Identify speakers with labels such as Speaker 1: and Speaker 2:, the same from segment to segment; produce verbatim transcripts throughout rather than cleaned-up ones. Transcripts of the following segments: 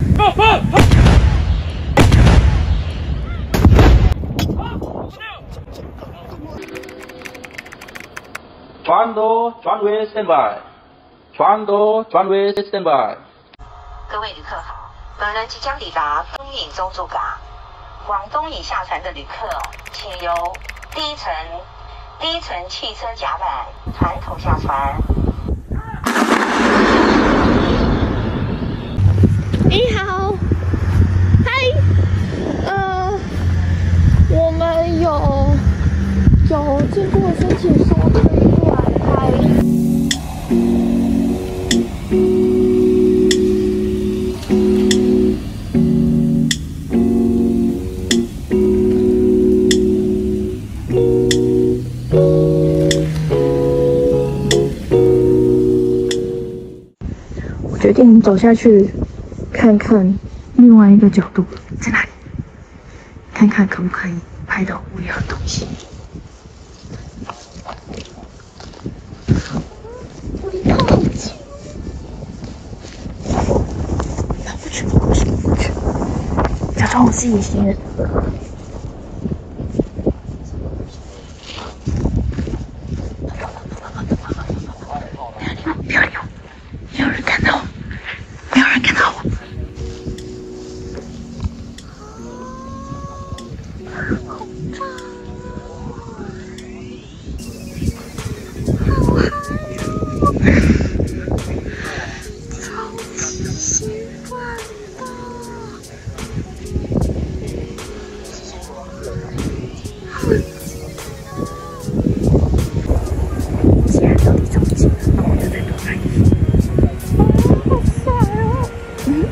Speaker 1: 船头船尾 stand by， 船头船尾 stand by。
Speaker 2: 各位旅客好，本人即将抵达东引洲驻港，往东引下船的旅客，请由第一层第一层汽车甲板船头下船。
Speaker 3: 你好，嗨，呃，我们有有经过申请说可以过来拍。我决定走下去看看另外一个角度在哪里，看看可不可以拍到无聊的东西。我离它好近，跑过去，跑过去，跑过去，假装我是隐形人。不要理我，没有人看到我，没有人看到我。好棒！好嗨哦！超级兴奋的！好近啊！既然到底这么近了，那我就再多拍一次。好帅哦！嗯。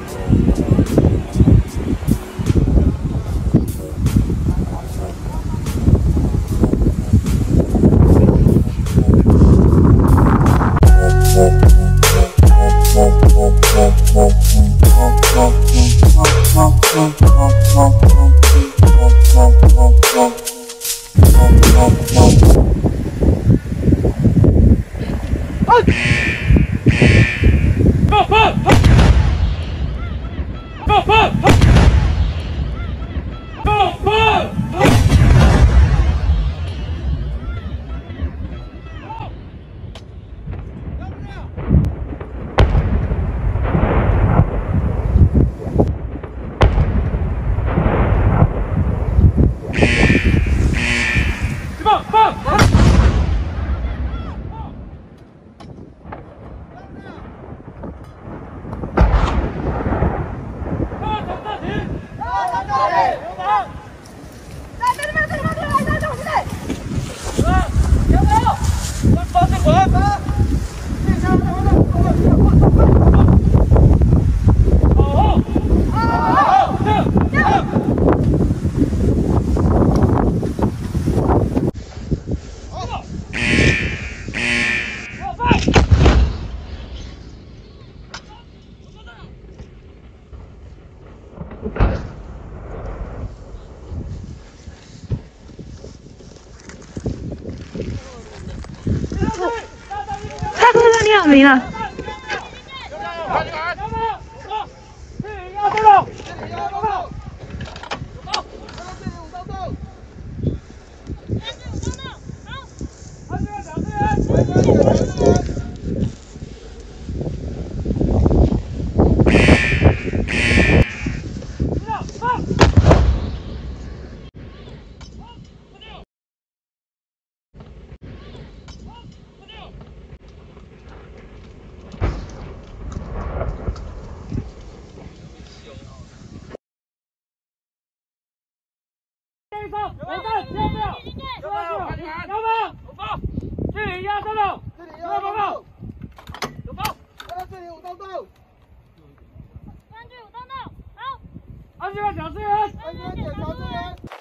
Speaker 3: 他不知道你有名了。
Speaker 4: 有没有？有没有？有没有？报！距离压三楼。这里压报告。有报。这里五洞洞。三距五洞洞。好。安全检查支援。安全检查支援。